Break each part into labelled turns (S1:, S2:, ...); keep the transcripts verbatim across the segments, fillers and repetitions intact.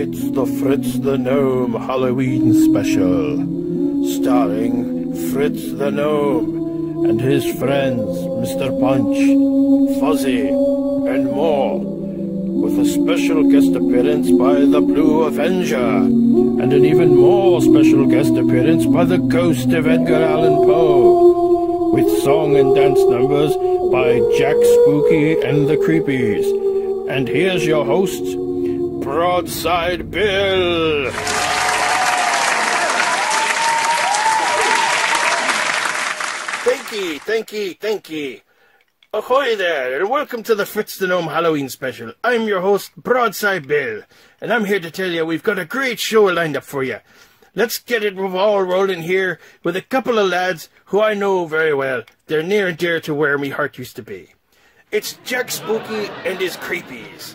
S1: It's the Fritz the Gnome Halloween special, starring Fritz the Gnome and his friends Mister Punch, Fuzzy, and more, with a special guest appearance by the Blue Avenger, and an even more special guest appearance by the ghost of Edgar Allan Poe, with song and dance numbers by Jack Spooky and the Creepies. And here's your host, Broadside Bill. Thank ye, thank ye, thank ye. Ahoy there, and welcome to the Fritz the Gnome Halloween special. I'm your host, Broadside Bill, and I'm here to tell you we've got a great show lined up for you. Let's get it all rolling here with a couple of lads who I know very well. They're near and dear to where me heart used to be. It's Jack Spooky and his Creepies.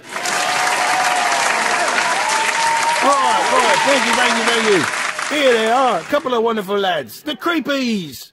S1: Oh, oh, thank you, thank you, thank you. Here they are, a couple of wonderful lads, the Creepies.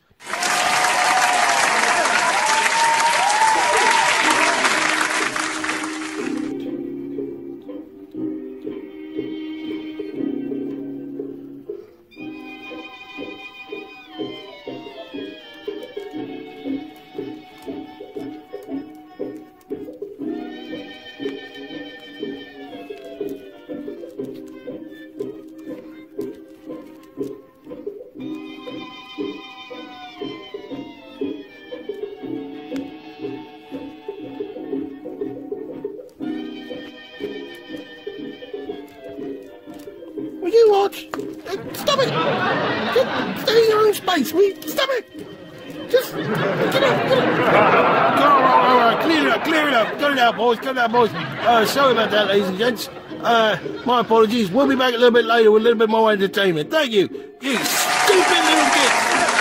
S1: You watch. Uh, stop it! Just stay in your own space, will you? Stop it! Just get up, get up! Go, all right, all right, clear it up, clear it up, cut it out, boys, cut it out, boys. Uh, sorry about that, ladies and gents. Uh, my apologies. We'll be back a little bit later with a little bit more entertainment. Thank you, you stupid little kids.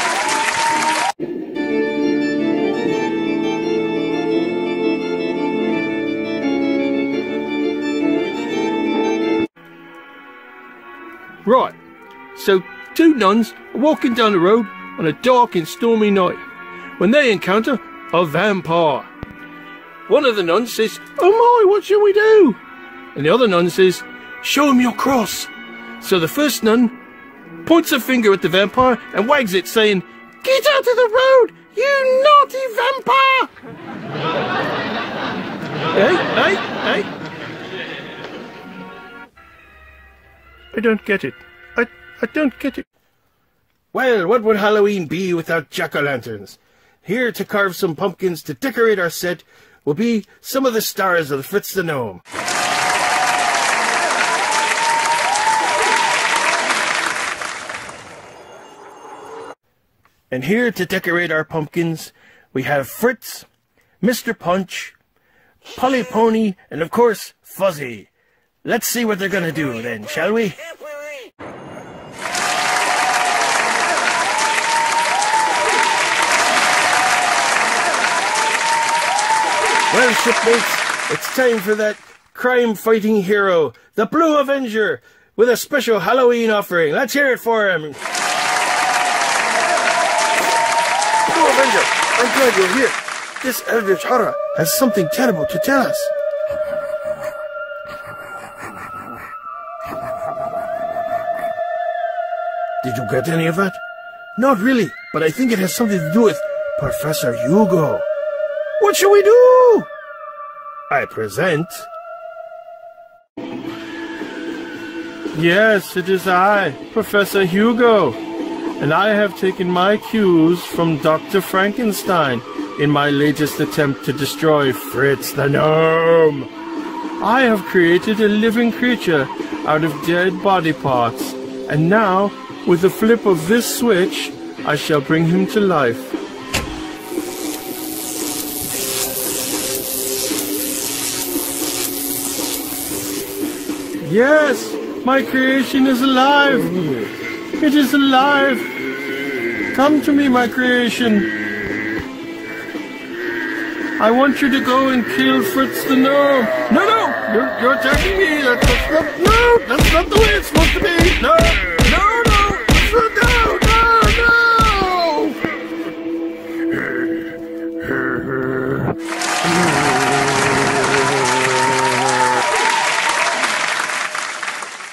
S1: Right, so two nuns are walking down the road on a dark and stormy night when they encounter a vampire. One of the nuns says, "Oh my, what shall we do?" And the other nun says, "Show him your cross." So the first nun points her finger at the vampire and wags it, saying, "Get out of the road, you naughty vampire!" Hey, hey, hey. I don't get it. I, I don't get it. Well, what would Halloween be without jack-o'-lanterns? Here to carve some pumpkins to decorate our set will be some of the stars of the Fritz the Gnome. And here to decorate our pumpkins, we have Fritz, Mister Punch, Polly Pony, and of course, Fuzzy. Let's see what they're gonna do then, shall we? Well, shipmates, it's time for that crime-fighting hero, the Blue Avenger, with a special Halloween offering. Let's hear it for him. Blue Avenger, I'm glad you're here. This eldritch horror has something terrible to tell us. Did you get any of that? Not really, but I think it has something to do with Professor Hugo. What shall we do? I present... Yes, it is I, Professor Hugo, and I have taken my cues from Doctor Frankenstein in my latest attempt to destroy Fritz the Gnome. I have created a living creature out of dead body parts, and now, with the flip of this switch, I shall bring him to life. Yes, my creation is alive. It is alive. Come to me, my creation. I want you to go and kill Fritz the Gnome. No, no, you're, you're attacking me. That's, that's not, no, that's not the way it's supposed to be. No, no, no. No, no, no!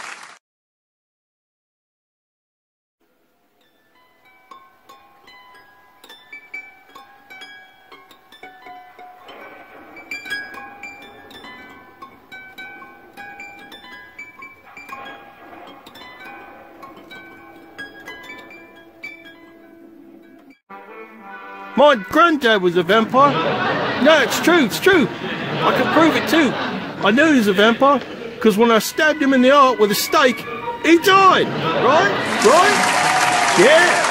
S1: My granddad was a vampire. No, it's true, it's true. I can prove it too. I knew he was a vampire, because when I stabbed him in the heart with a stake, he died. Right? Right? Yeah.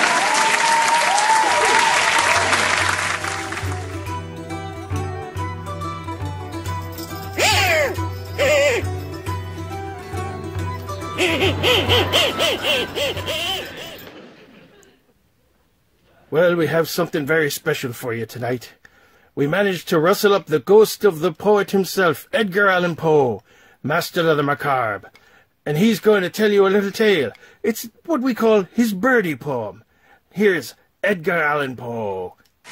S1: Well, we have something very special for you tonight. We managed to rustle up the ghost of the poet himself, Edgar Allan Poe, master of the macabre. And he's going to tell you a little tale. It's what we call his birdie poem. Here's Edgar Allan Poe.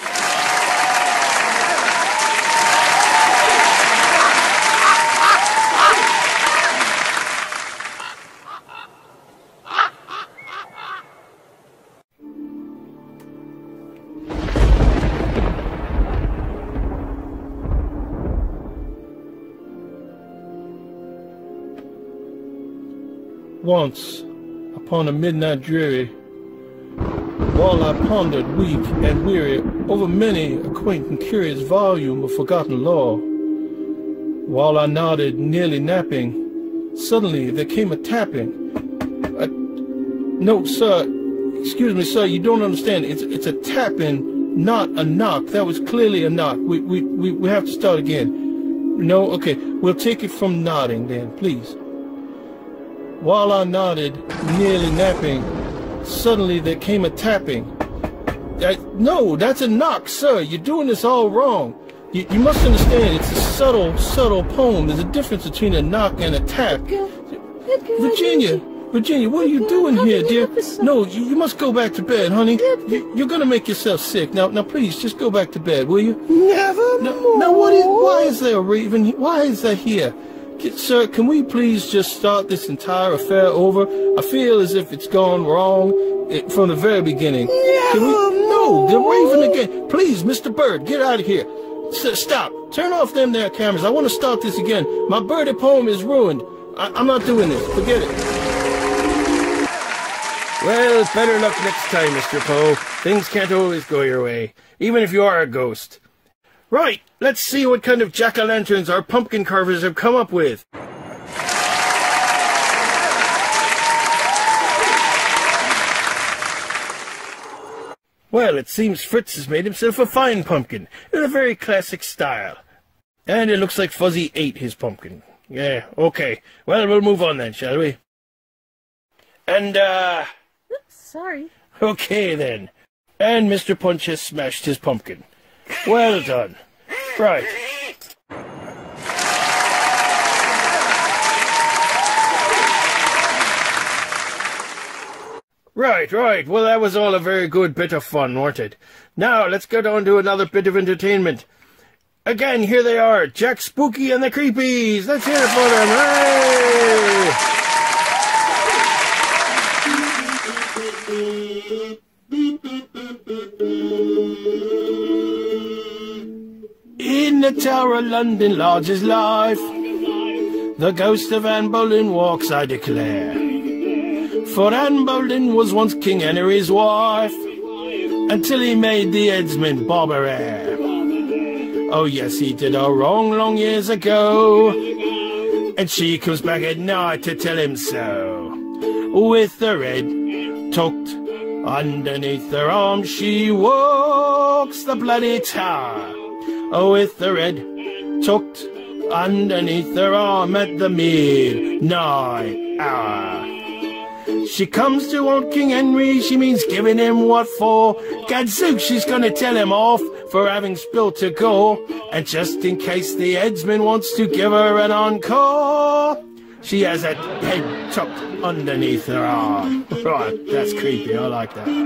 S1: Once, upon a midnight dreary, while I pondered weak and weary over many a quaint and curious volume of forgotten lore, while I nodded, nearly napping, suddenly there came a tapping. A... No, sir, excuse me, sir, you don't understand. It's it's a tapping, not a knock. That was clearly a knock. We we we, we have to start again. No, okay, we'll take it from nodding then, please. While I nodded, nearly napping, suddenly there came a tapping. I, no, that's a knock, sir. You're doing this all wrong. You, you must understand, it's a subtle, subtle poem. There's a difference between a knock and a tap. Virginia, Virginia, what are you doing here, dear? No, you, you must go back to bed, honey. You, you're gonna make yourself sick. Now, now, please, just go back to bed, will you?
S2: Never
S1: now,
S2: more.
S1: now, what is? Why is there a raven? Why is that here? Sir, can we please just start this entire affair over? I feel as if it's gone wrong it, from the very beginning. Can we? No, the raven again. Please, Mister Bird, get out of here. S stop. Turn off them there cameras. I want to start this again. My birdie poem is ruined. I I'm not doing this. Forget it. Well, better luck next time, Mister Poe. Things can't always go your way, even if you are a ghost. Right, let's see what kind of jack-o'-lanterns our pumpkin carvers have come up with. Well, it seems Fritz has made himself a fine pumpkin, in a very classic style. And it looks like Fuzzy ate his pumpkin. Yeah, okay. Well, we'll move on then, shall we? And, uh...
S2: Oops, sorry.
S1: Okay, then. And Mister Punch has smashed his pumpkin. Well done. Right. Right, right. Well, that was all a very good bit of fun, wasn't it? Now, let's get on to another bit of entertainment. Again, here they are, Jack Spooky and the Creepies. Let's hear it for them. Hooray! In the Tower of London lodges life, the ghost of Anne Boleyn walks, I declare. For Anne Boleyn was once King Henry's wife, until he made the headsman bob her hair. Oh yes, he did her wrong long years ago, and she comes back at night to tell him so. With her head tucked underneath her arm, she walks the bloody tower. Oh, with her head tucked underneath her arm at the midnight hour. She comes to old King Henry, she means giving him what for. Gadzooks, she's gonna tell him off for having spilt her gore. And just in case the headsman wants to give her an encore, she has her head tucked underneath her arm. Right, that's creepy, I like that.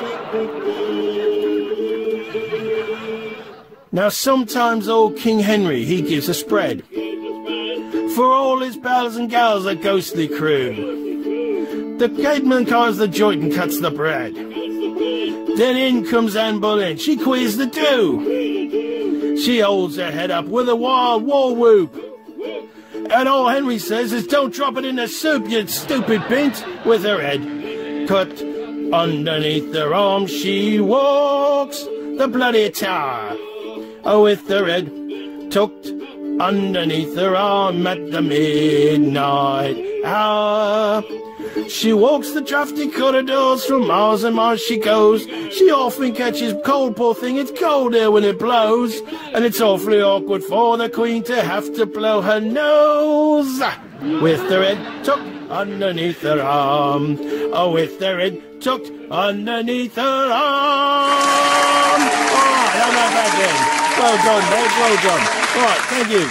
S1: Now sometimes old King Henry, he gives a spread for all his pals and gals, a ghostly crew. The gateman carves the joint and cuts the bread. Then in comes Anne Boleyn, she queers the do. She holds her head up with a wild war whoop. And all Henry says is, don't drop it in the soup, you stupid bint. With her head cut underneath her arm, she walks the bloody tower. Oh, with the red tucked underneath her arm at the midnight hour. She walks the drafty corridors from Mars and Mars she goes. She often catches cold, poor thing, it's cold here when it blows. And it's awfully awkward for the Queen to have to blow her nose. With the red tucked underneath her arm. Oh, with the red tucked underneath her arm. Alright, I'm not back in. Well done, mate, well done. Alright, thank you.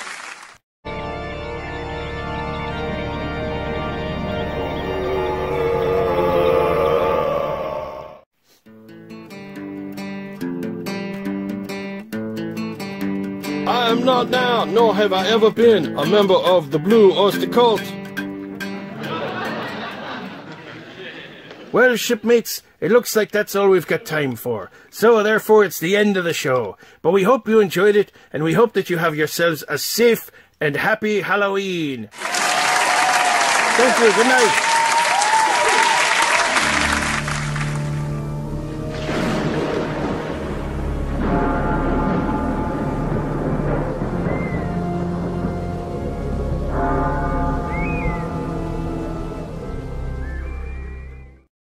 S1: I am not now, nor have I ever been, a member of the Blue Oyster Cult. Well, shipmates, it looks like that's all we've got time for. So, therefore, it's the end of the show. But we hope you enjoyed it, and we hope that you have yourselves a safe and happy Halloween. Thank you, good night.